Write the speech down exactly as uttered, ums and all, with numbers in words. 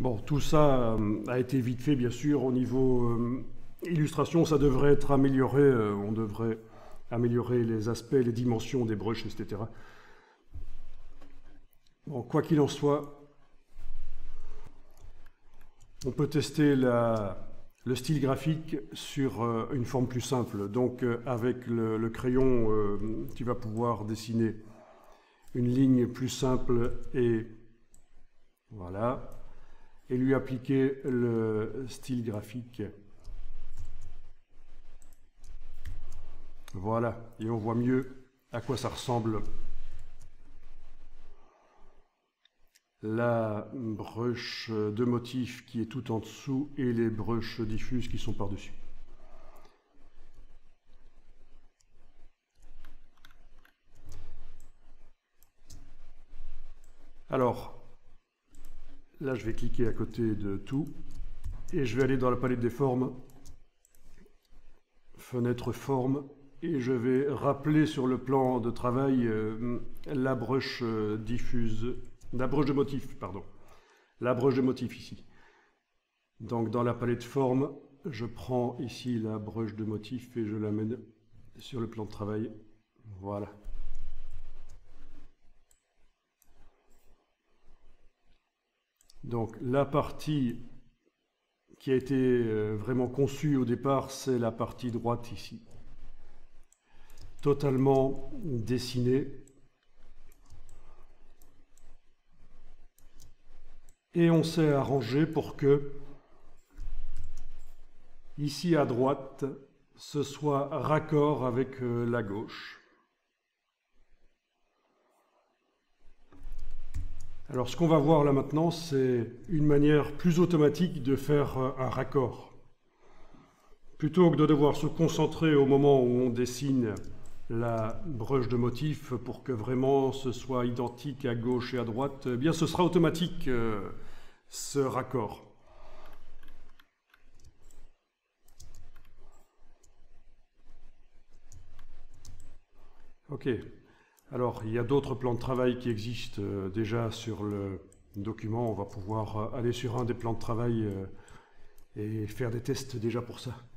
Bon, tout ça euh, a été vite fait, bien sûr. Au niveau euh, illustration, ça devrait être amélioré. Euh, on devrait améliorer les aspects, les dimensions des brushes, et cetera. Bon, quoi qu'il en soit, on peut tester la, le style graphique sur euh, une forme plus simple. Donc, euh, avec le, le crayon, euh, tu vas pouvoir dessiner une ligne plus simple et voilà, et lui appliquer le style graphique. Voilà, et on voit mieux à quoi ça ressemble. La brush de motif qui est tout en dessous et les brushes diffuses qui sont par-dessus. Alors, là je vais cliquer à côté de tout et je vais aller dans la palette des formes, fenêtre forme, et je vais rappeler sur le plan de travail euh, la brush diffuse, la brush de motif, pardon, la brush de motif ici. Donc dans la palette forme, je prends ici la brush de motif et je l'amène sur le plan de travail. Voilà. Donc la partie qui a été vraiment conçue au départ, c'est la partie droite ici. Totalement dessinée. Et on s'est arrangé pour que, ici à droite, ce soit raccord avec la gauche. Alors ce qu'on va voir là maintenant, c'est une manière plus automatique de faire un raccord. Plutôt que de devoir se concentrer au moment où on dessine la brush de motif pour que vraiment ce soit identique à gauche et à droite, eh bien ce sera automatique euh, ce raccord. Ok, alors il y a d'autres plans de travail qui existent euh, déjà sur le document. On va pouvoir aller sur un des plans de travail euh, et faire des tests déjà pour ça.